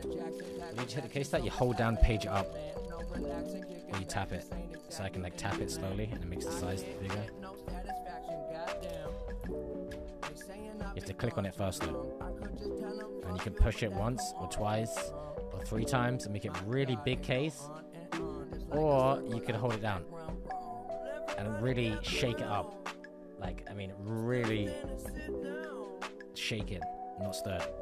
When you hit the case start, you hold down page up. Or you tap it. So I can like tap it slowly and it makes the size bigger. You have to click on it first though. And you can push it once or twice or 3 times and make it really big case. Or you can hold it down and really shake it up. Like, I mean, really shake it, not stir it.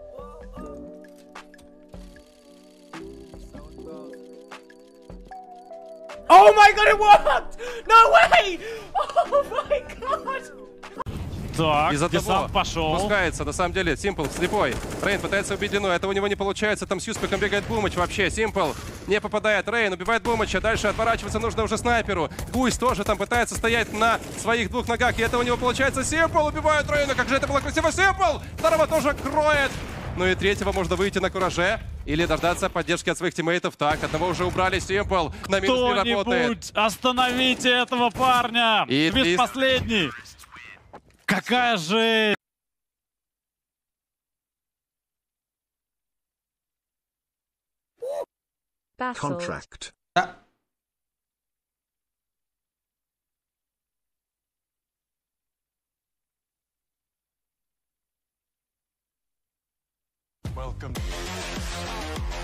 Oh my god, it worked! No way! Oh my god! Так, из-за того пошел. Пускается, на самом деле, Симпл слепой. Рейн пытается убить Длину, это у него не получается. Там с Юспиком бегает Бумыч вообще. Симпл не попадает. Рейн убивает Бумыча. Дальше отворачиваться нужно уже снайперу. Гусь тоже там пытается стоять на своих 2 ногах. И это у него получается. Симпл убивает Рейна. Как же это было красиво. Симпл! 2-го тоже кроет. Ну и 3-го можно выйти на кураже. Или дождаться поддержки от своих тиммейтов. Так, одного уже убрали. Симпл на минус не работает. Кто-нибудь остановите этого парня! И Ведь последний! Какая же... Contract. Welcome.